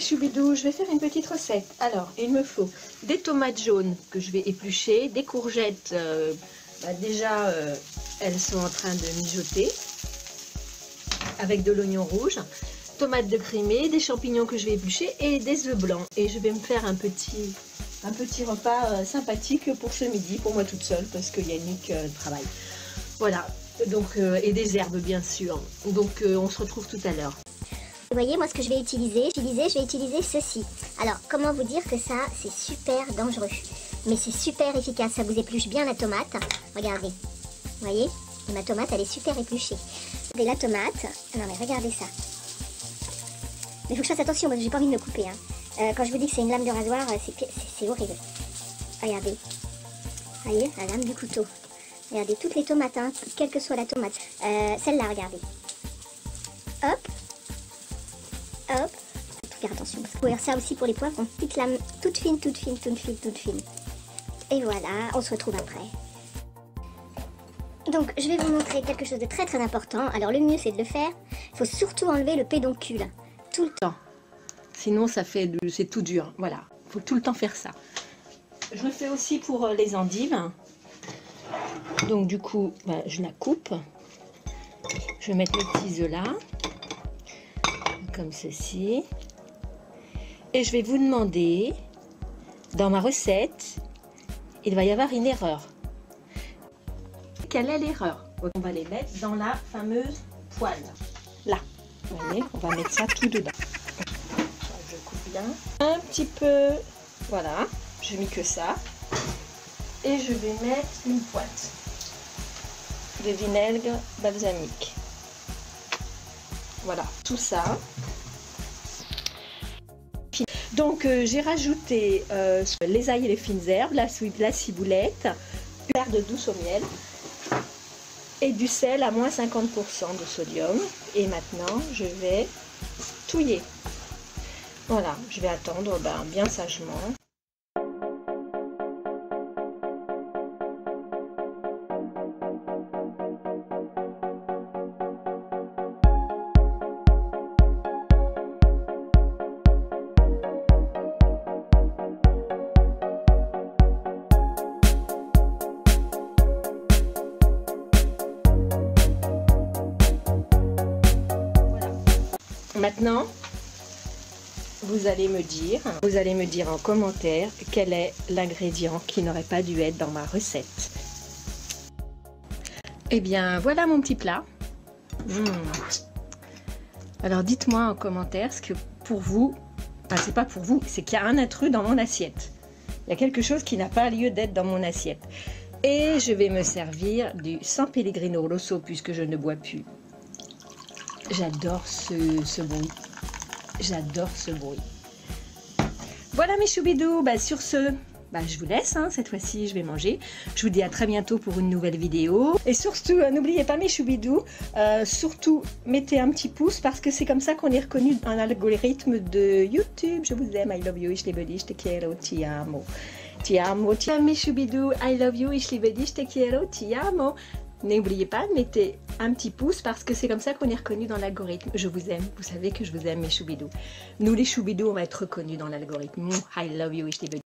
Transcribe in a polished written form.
choubidous, je vais faire une petite recette. Alors, il me faut des tomates jaunes que je vais éplucher, des courgettes, déjà elles sont en train de mijoter, avec de l'oignon rouge, tomates de Crimée, des champignons que je vais éplucher et des œufs blancs. Et je vais me faire un petit repas sympathique pour ce midi, pour moi toute seule, parce que Yannick travaille. Voilà, donc, et des herbes bien sûr. Donc on se retrouve tout à l'heure. Vous voyez, moi ce que je vais utiliser, je vais utiliser ceci. Alors, comment vous dire que ça, c'est super dangereux. Mais c'est super efficace, ça vous épluche bien la tomate. Regardez, vous voyez, et ma tomate, elle est super épluchée. Et la tomate, non mais regardez ça. Mais il faut que je fasse attention parce que j'ai pas envie de me couper. Hein. Quand je vous dis que c'est une lame de rasoir, c'est horrible. Regardez, vous voyez, la lame du couteau. Regardez, toutes les tomates, hein, quelle que soit la tomate. Celle-là, regardez. Hop. Hop, faut faire attention parce que vous pouvez faire ça aussi pour les poivrons. Petite lame toute fine, toute fine, toute fine, toute fine. Et voilà, on se retrouve après. Donc je vais vous montrer quelque chose de très très important. Alors le mieux c'est de le faire. Il faut surtout enlever le pédoncule tout le temps. Sinon c'est tout dur. Voilà, il faut tout le temps faire ça. Je le fais aussi pour les endives. Donc du coup, je la coupe. Je vais mettre les petits œufs là. Comme ceci. Et je vais vous demander, dans ma recette, il va y avoir une erreur. Quelle est l'erreur? On va les mettre dans la fameuse poêle. Là. Vous voyez, on va mettre ça tout dedans. Je coupe bien. Un petit peu. Voilà. Je n'ai mis que ça. Et je vais mettre une pointe de vinaigre balsamique. Voilà, tout ça. Donc j'ai rajouté les ail et les fines herbes, la ciboulette, une verre de douce au miel et du sel à moins 50% de sodium. Et maintenant je vais touiller. Voilà, je vais attendre bien sagement. Maintenant, vous allez me dire en commentaire quel est l'ingrédient qui n'aurait pas dû être dans ma recette. Eh bien, voilà mon petit plat. Alors, dites-moi en commentaire ce que pour vous, c'est pas pour vous, c'est qu'il y a un intrus dans mon assiette. Il y a quelque chose qui n'a pas lieu d'être dans mon assiette. Et je vais me servir du San Pellegrino Rosso puisque je ne bois plus. J'adore ce bruit. J'adore ce bruit. Voilà mes choubidous. Sur ce, je vous laisse. Cette fois-ci, je vais manger. Je vous dis à très bientôt pour une nouvelle vidéo. Et surtout, n'oubliez pas mes choubidous. Surtout, mettez un petit pouce parce que c'est comme ça qu'on est reconnu dans l'algorithme de YouTube. Je vous aime. I love you. Ich liebe dich. Je te quiero. Ti amo. Ti amo. Ti amo mes choubidous. I love you. Ich liebe dich. Je te quiero. Ti amo. N'oubliez pas, mettez un petit pouce parce que c'est comme ça qu'on est reconnu dans l'algorithme. Je vous aime, vous savez que je vous aime mes choubidous. Nous les choubidous, on va être reconnus dans l'algorithme. I love you, je t'ai